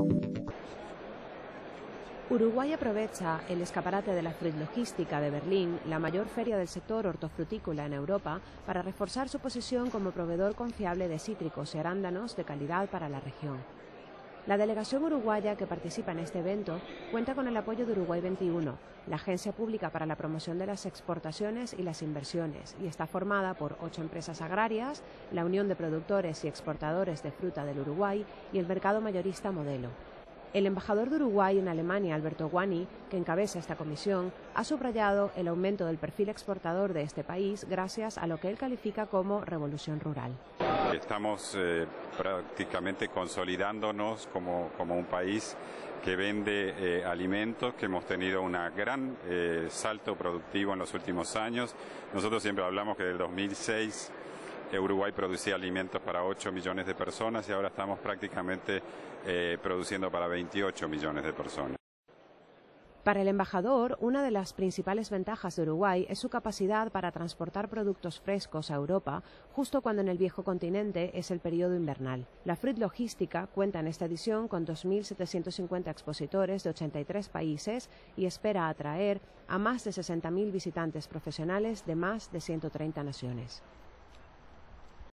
Uruguay aprovecha el escaparate de la Fruit Logística de Berlín, la mayor feria del sector hortofrutícola en Europa, para reforzar su posición como proveedor confiable de cítricos y arándanos de calidad para la región. La delegación uruguaya que participa en este evento cuenta con el apoyo de Uruguay 21, la agencia pública para la promoción de las exportaciones y las inversiones, y está formada por 8 empresas agrarias, la Unión de Productores y Exportadores de Fruta del Uruguay y el mercado mayorista Modelo. El embajador de Uruguay en Alemania, Alberto Guani, que encabeza esta comisión, ha subrayado el aumento del perfil exportador de este país gracias a lo que él califica como revolución rural. Estamos prácticamente consolidándonos como un país que vende alimentos, que hemos tenido un gran salto productivo en los últimos años. Nosotros siempre hablamos que del 2006 Uruguay producía alimentos para 8 millones de personas y ahora estamos prácticamente produciendo para 28 millones de personas. Para el embajador, una de las principales ventajas de Uruguay es su capacidad para transportar productos frescos a Europa, justo cuando en el viejo continente es el periodo invernal. La Fruit Logística cuenta en esta edición con 2.750 expositores de 83 países y espera atraer a más de 60.000 visitantes profesionales de más de 130 naciones.